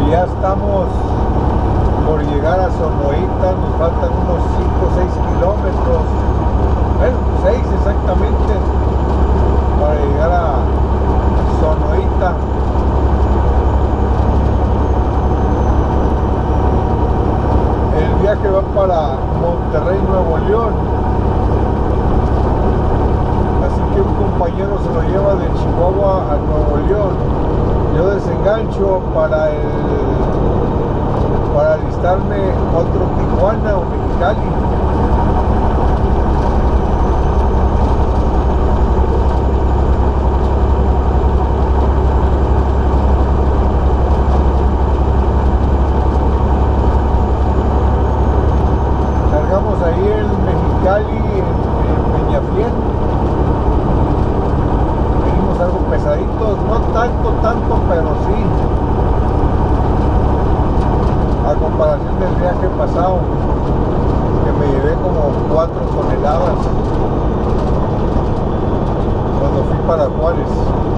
Ya estamos por llegar a Sonoita, nos faltan unos 5 o 6 kilómetros, bueno, 6 exactamente, para llegar a Sonoita. El viaje va para Monterrey, Nuevo León, así que un compañero se lo lleva de Chihuahua a Nuevo León. Yo desengancho para alistarme otro Tijuana o Mexicali. Cargamos ahí en Mexicali, en Peñafiel. Venimos algo pesaditos, no tanto, pero sí, a comparación del viaje pasado, que me llevé como 4 toneladas cuando fui para Juárez.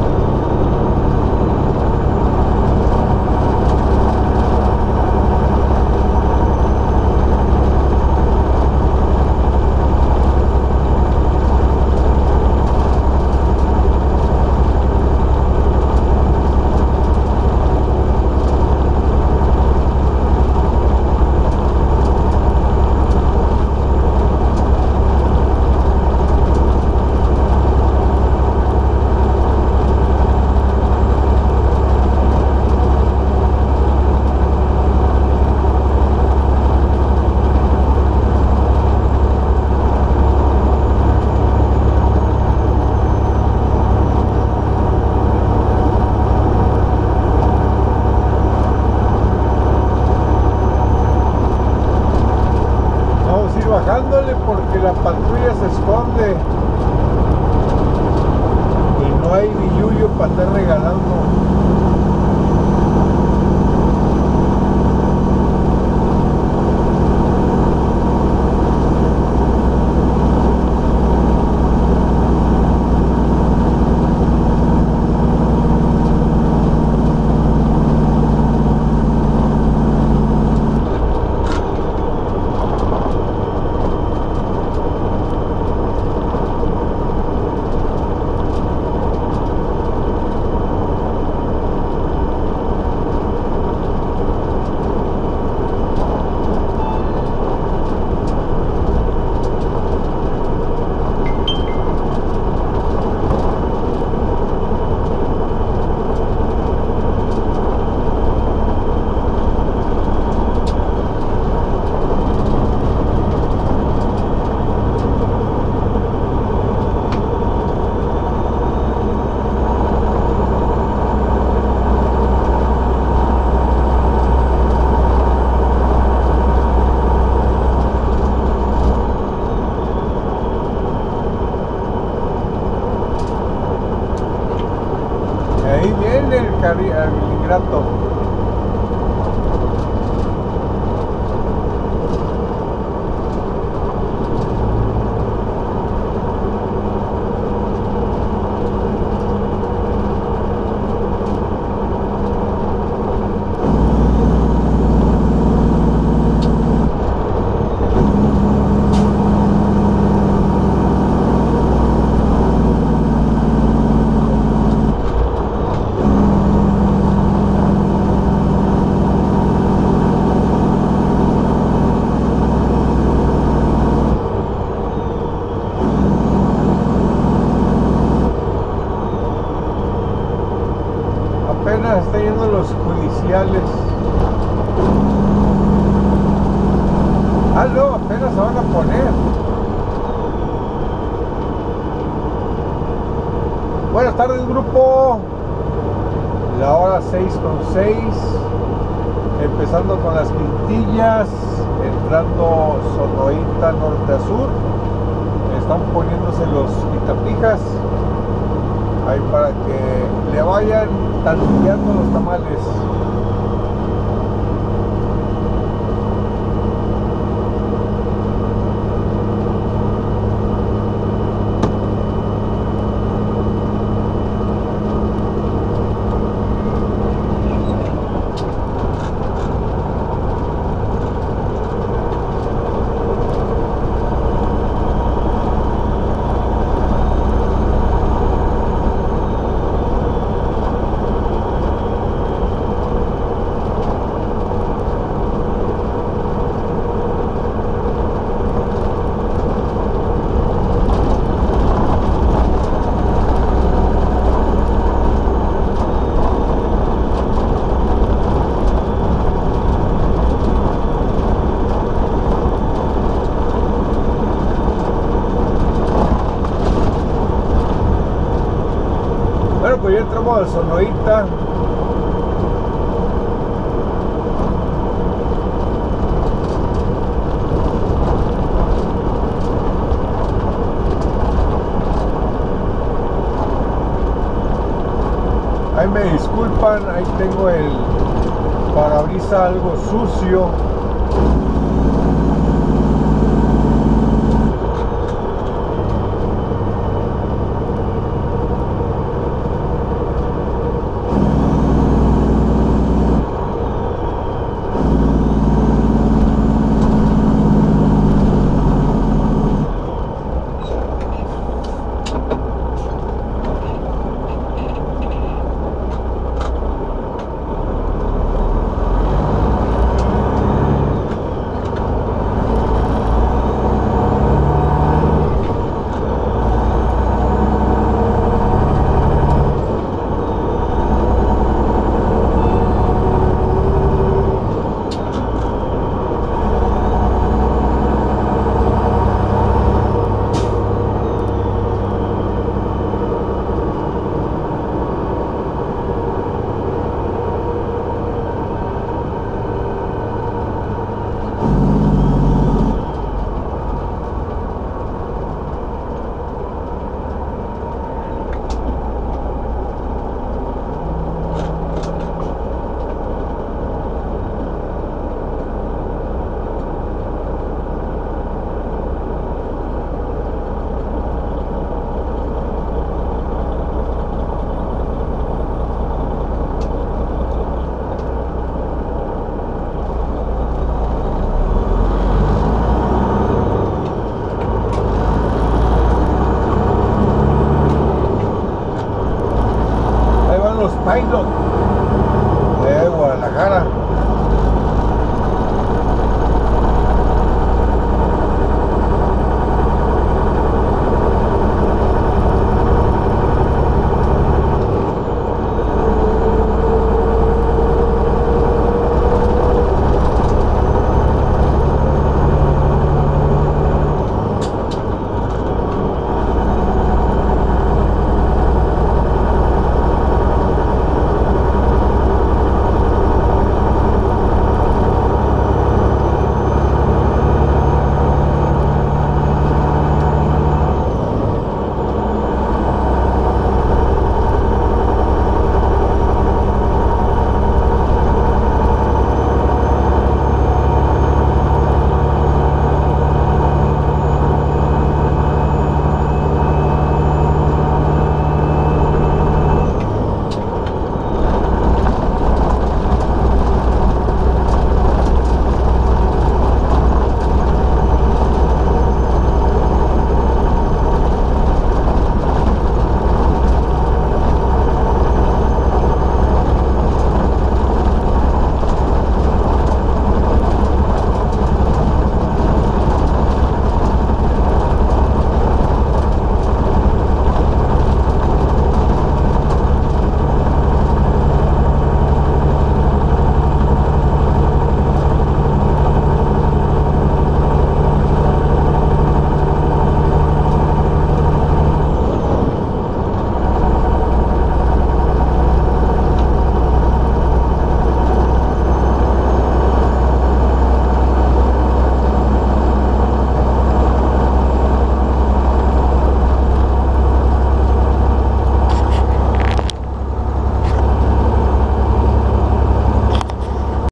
Bajándole porque la patrulla se esconde y no hay billuyo para estar regalando. Ahí viene el ingrato. Apenas están yendo los judiciales. Ah, no, apenas se van a poner. Buenas tardes, grupo. La hora 6:06. Empezando con las quintillas, entrando Sonoita norte a sur. Están poniéndose los quitapijas ahí para que le vayan tanteando los tamales. extremo del Sonoita. Ahí me disculpan, ahí tengo el parabrisas algo sucio. Pilot de Guadalajara.